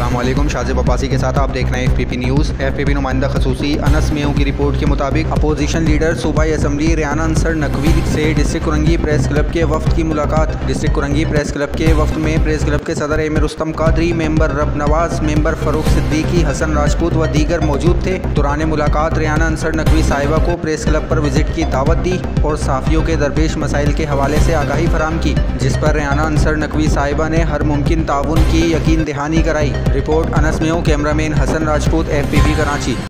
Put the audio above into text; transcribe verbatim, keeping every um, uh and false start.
अस्सलामुअलैकुम, शाजिब अब्बासी के साथ आप देख रहे हैं F P P news. F P P नुमाइंदा खसूसी अनस मेयों की रिपोर्ट के मुताबिक अपोजिशन लीडर सूबाई असम्बली रेहाना अंसर नकवी से डिस्ट्रिक्ट कुरंगी प्रेस क्लब के वफ्द की मुलाकात। डिस्ट्रिक्ट कुरंगी प्रेस क्लब के वफ्द में प्रेस क्लब के सदर M Rustam Qadri, member Rab Nawaz, member Farrukh Siddiqui, Hasan Rajput व दीगर मौजूद थे। दौरान मुलाकात रेहाना अंसर नकवी साहिबा को प्रेस क्लब पर विजिट की दावत दी और सहाफ़ियों के दरपेश मसाइल के हवाले से आगाही फराहम की, जिस पर रेहाना अंसर नकवी साहिबा ने हर मुमकिन ताउन की यकीन दहानी कराई। Report Anas Mayo, cameraman Hasan Rajput, F P P Karachi.